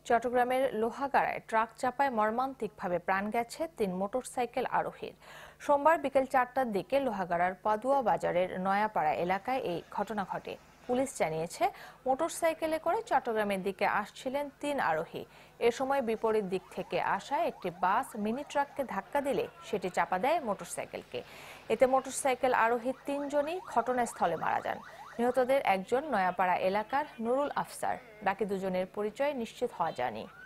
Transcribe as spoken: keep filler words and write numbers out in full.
চট্টগ্রামের লোহাগাড়ায় ট্রাক চাপায় মর্মান্তিকভাবে প্রাণ গেছে তিন মোটরসাইকেল আরোহীর। সোমবার বিকেল চারটার দিকে লোহাগাড়ার পাদুয়া বাজারের নয়াপাড়া এলাকায় এই ঘটনা ঘটে। পুলিশ জানিয়েছে, মোটরসাইকেলে করে চট্টগ্রামের দিকে আসছিলেন তিন আরোহী। এ সময় বিপরীত দিক থেকে আসা একটি বাস মিনি ট্রাককে ধাক্কা দিলে সেটি চাপা দেয় মোটরসাইকেলকে। এতে মোটরসাইকেল আরোহী তিনজনই ঘটনাস্থলে মারা যান। নিহতদের একজন নয়াপাড়া এলাকার নুরুল আফসার, বাকি দুজনের পরিচয় নিশ্চিত হওয়া যায়নি।